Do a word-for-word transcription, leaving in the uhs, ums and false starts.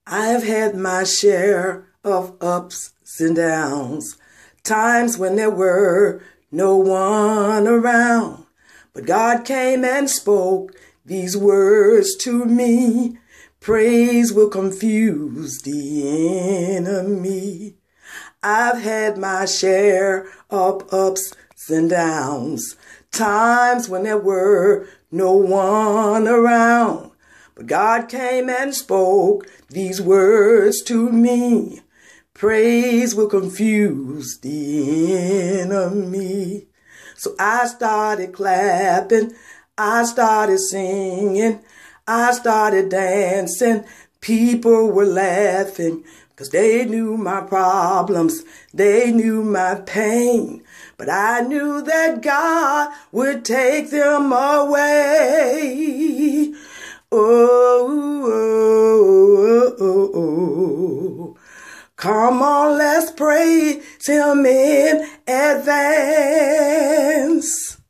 I've had my share of ups and downs, times when there were no one around. But God came and spoke these words to me. Praise will confuse the enemy. I've had my share of ups and downs, times when there were no one around. But God came and spoke these words to me. Praise will confuse the enemy. So I started clapping, I started singing, I started dancing. People were laughing because they knew my problems, they knew my pain. But I knew that God would take them away. Oh, oh, oh, oh. Come on, let's praise Him in advance.